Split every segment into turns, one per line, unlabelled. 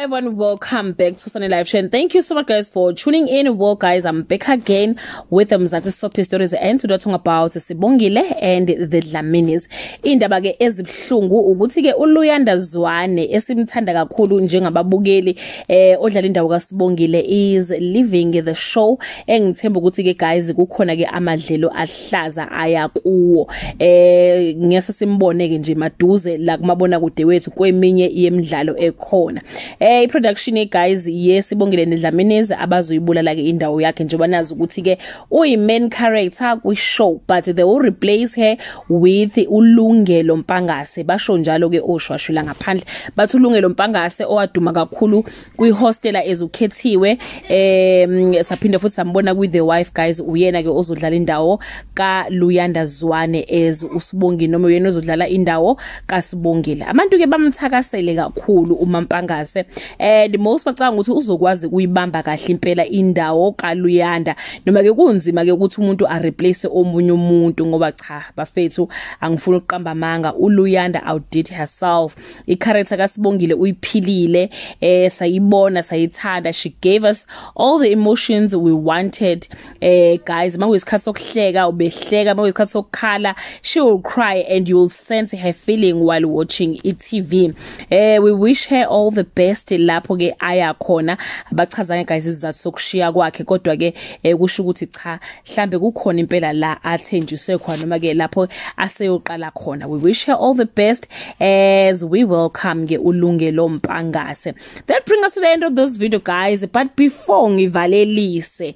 everyone, welcome back to Sunny Live Show, and thank you so much guys for tuning in. Well guys, I'm back again with Mzansi Soapie Stories, and today talking about Sibongile and the Dlaminis. Indaba ke ezibhlungu ukuthi ke uLuyanda Zwane esimthanda kakhulu njengababukeli odlala indawo kaSibongile is leaving the show. Engithemba ukuthi ke guys kukhona ke amadlelo ahlaza aya kuwo ngiyase simbone ke nje maduze la kumabona kude wethu kweminye yemidlalo ekhona. I-production guys yeSibongile neDlaminis abazoyibulala ke indawo yakhe njengoba nazi ukuthi ke uyi-main character kwi-show, but they will replace her with uLungelo Mpangase. Basho njalo ke oshwashula ngaphandle, but uLungelo Mpangase owaduma kakhulu kwi-hostela ezukhethiwe saphinda futhi sambona with the wife guys, uyena ke ozodlala indawo kaLuyanda Zwane as uSibongile, noma uyena ozodlala indawo kaSibongile. Abantu ke bamthakasele kakhulu uMampangase, and most bacanga ukuthi uzokwazi kuyibamba kahle impela indawo kaLuyanda, noma ke kunzima ke ukuthi umuntu a replace omunye umuntu ngoba cha bafethu angifuni ukuqamba amanga. uLuyanda outdid herself. I-character kaSibongile uyiphilile, sayibona sayithanda, she gave us all the emotions we wanted. Guys, makuyisikhathi sokuhleka ubehleka, makuyisikhathi sokukhala she will cry and you will sense her feeling while watching i-TV. We wish her all the best lapho ke aya khona. Abachazanga guys izizathu sokushiya kwakhe, kodwa ke kusho ukuthi cha mhlambe kukhona impela la athenjiswe khona noma ke lapho aseyoqala khona. We wish her all the best as we welcome ke uLungelo Mpangase. That brings us to the end of this video guys, but before ngivalelise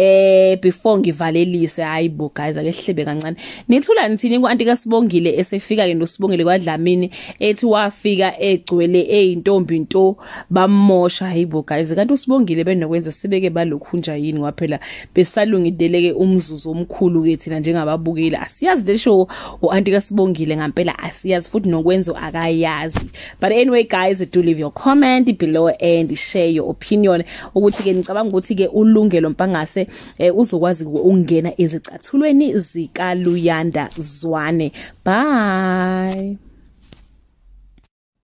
hayibo guys ake hlebe kancane nithula nithini ku-anti kaSibongile esefika ke noSibongile kwaDlamini ethi wafika egcwele eyintombi nto bamosha. Hayibo guys, kanti uSibongile benokwenza sibeke balokhu nja yini ngaphela besalungideleke umzuzu omkhulu ke thina njengababukeli. Asiyazi le show u-anti kaSibongile ngampela, asiyazi futhi nokwenzo akayazi. But anyway guys, do leave your comment below and share your opinion ukuthi ke nicabanga ukuthi ke uLungelo Mpangase uzokwazi ukungena ezicathulweni zikaLuyanda Zwane. Bye.